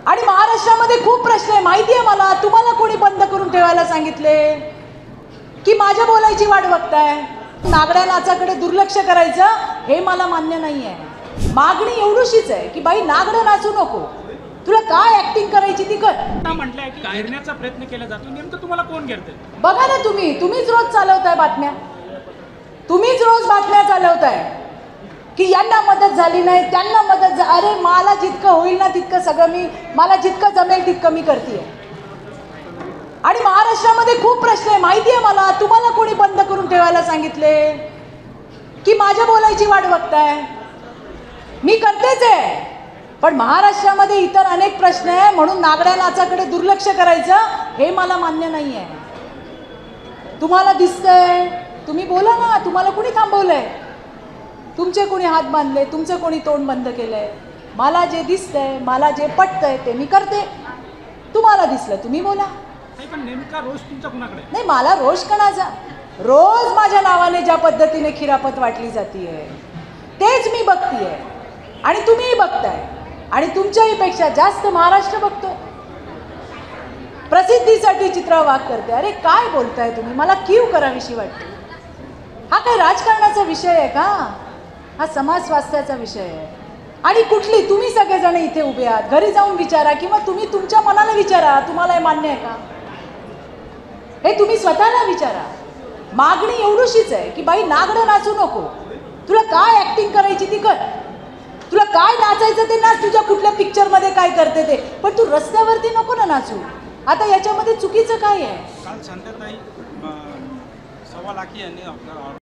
आणि महाराष्ट्रामध्ये खूप प्रश्न आहे, माहिती आहे मला. तुम्हाला कोणी बंद करून ठेवायला सांगितले की माझ्या बोलायची वाट बघताय? नागड्या नाचाकडे दुर्लक्ष करायचं हे मला मान्य नाही आहे. मागणी एवढीशीच आहे की बाई नागडं नाचू नको, तुला काय ऍक्टिंग करायची ती कर. म्हटलंय की घेरण्याचा प्रयत्न केला जातो, नेमकं तुम्हाला कोण घेरतंय? बघा ना, तुम्हीच रोज चालवताय बातम्या, तुम्हीच रोज बातम्या चालवताय की यांना मदत झाली नाही, त्यांना मदत अरे मला जितकं होईल ना तितकं सगळं मला जितकं जमेल तितकं मी करते. आणि महाराष्ट्रामध्ये खूप प्रश्न आहे, माहिती आहे मला. तुम्हाला कोणी बंद करून ठेवायला सांगितले की माझ्या बोलायची वाट बघताय? मी करतेच आहे, पण महाराष्ट्रामध्ये इतर अनेक प्रश्न आहे, म्हणून नागड्या नाचाकडे दुर्लक्ष करायचं हे मला मान्य नाही आहे. तुम्हाला दिसतंय, तुम्ही बोला ना. तुम्हाला कोणी थांबवलंय? तुमचे कोणी हात बांधले? तुमचं कोणी तोंड बंद केलंय? मला जे दिसतंय, मला जे पटतंय ते मी करते. तुम्हाला दिसलं तुम्ही बोला. पण नेमका रोष तुमचा कुणाकडे? नाही, मला रोष कणाचा. रोज माझ्या नावाने ज्या पद्धतीने खिरापत वाटली जातीये तेच मी बघतीये आणि तुम्हीही बघताय आणि तुमच्याही पेक्षा जास्त महाराष्ट्र बघतो. प्रसिद्धीसाठी चित्रा वाघ करते. अरे काय बोलताय तुम्ही? मला कीव करावीशी वाटते. हा काय राजकारणाचा विषय आहे का? हा समाज स्वास्थ्याचा विषय आहे. आणि कुठली तुम्ही सगळेजण इथे उभे आहात, घरी जाऊन विचारा किंवा तुम्ही तुमच्या मनाला विचारा, तुम्हाला हे मान्य आहे का? हे तुम्ही स्वतःला विचारा. मागणी एवढीशीच आहे की बाई नागडं नाचू नको, तुला काय ऍक्टिंग करायची ती कर, तुला काय नाचायचं ते नाच, तुझ्या कुठल्या पिक्चरमध्ये काय करते ते, पण तू रस्त्यावरती नको ना नाचू. आता याच्यामध्ये चुकीचं काय आहे? काल संध्याकाळी 1.25 लाख यांनी आपला